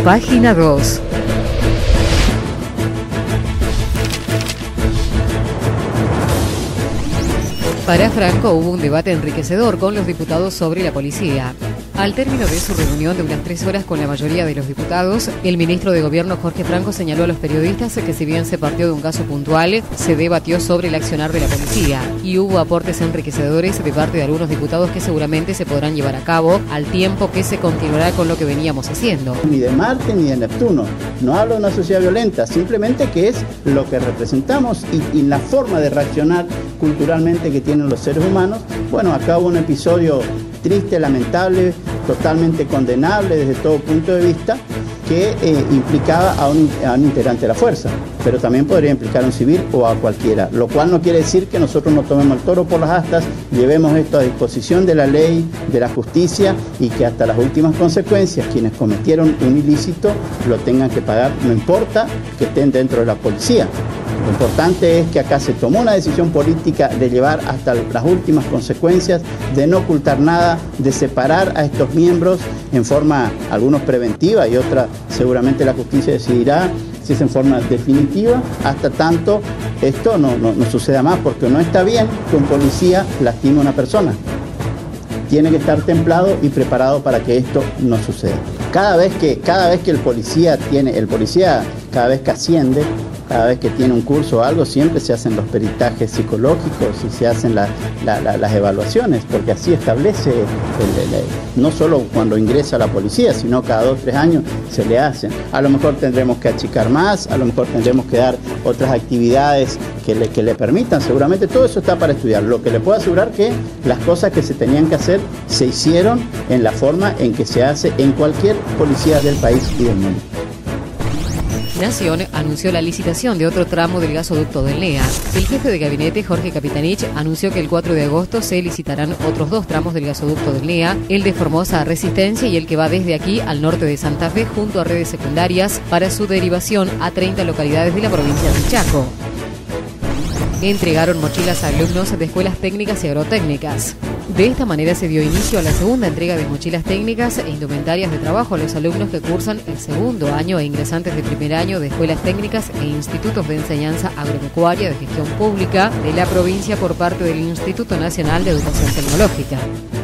Página 2. Para Franco hubo un debate enriquecedor con los diputados sobre la policía. Al término de su reunión de unas 3 horas con la mayoría de los diputados, el ministro de Gobierno Jorge Franco señaló a los periodistas que si bien se partió de un caso puntual, se debatió sobre el accionar de la policía y hubo aportes enriquecedores de parte de algunos diputados que seguramente se podrán llevar a cabo al tiempo que se continuará con lo que veníamos haciendo. Ni de Marte ni de Neptuno. No hablo de una sociedad violenta, simplemente que es lo que representamos y la forma de reaccionar culturalmente que tienen los seres humanos. Bueno, acá hubo un episodio triste, lamentable, totalmente condenable desde todo punto de vista, que implicaba a un integrante de la fuerza, pero también podría implicar a un civil o a cualquiera, lo cual no quiere decir que nosotros no tomemos el toro por las astas, llevemos esto a disposición de la ley, de la justicia, y que hasta las últimas consecuencias quienes cometieron un ilícito lo tengan que pagar, no importa que estén dentro de la policía. Lo importante es que acá se tomó una decisión política de llevar hasta las últimas consecuencias, de no ocultar nada, de separar a estos miembros en forma, algunos preventiva y otra seguramente la justicia decidirá si es en forma definitiva, hasta tanto esto no suceda más, porque no está bien que un policía lastime a una persona. Tiene que estar templado y preparado para que esto no suceda. Cada vez que el policía cada vez que asciende, cada vez que tiene un curso o algo, siempre se hacen los peritajes psicológicos y se hacen las evaluaciones, porque así establece, no solo cuando ingresa a la policía, sino cada 2 o 3 años se le hacen. A lo mejor tendremos que achicar más, a lo mejor tendremos que dar otras actividades que le permitan, seguramente todo eso está para estudiar. Lo que le puedo asegurar que las cosas que se tenían que hacer se hicieron en la forma en que se hace en cualquier policía del país y del mundo. Nación anunció la licitación de otro tramo del gasoducto del NEA. El jefe de gabinete, Jorge Capitanich, anunció que el 4 de agosto se licitarán otros 2 tramos del gasoducto del NEA, el de Formosa a Resistencia y el que va desde aquí al norte de Santa Fe junto a redes secundarias para su derivación a 30 localidades de la provincia de Chaco. Entregaron mochilas a alumnos de escuelas técnicas y agrotécnicas. De esta manera se dio inicio a la segunda entrega de mochilas técnicas e indumentarias de trabajo a los alumnos que cursan el segundo año e ingresantes de primer año de escuelas técnicas e institutos de enseñanza agropecuaria de gestión pública de la provincia por parte del Instituto Nacional de Educación Tecnológica.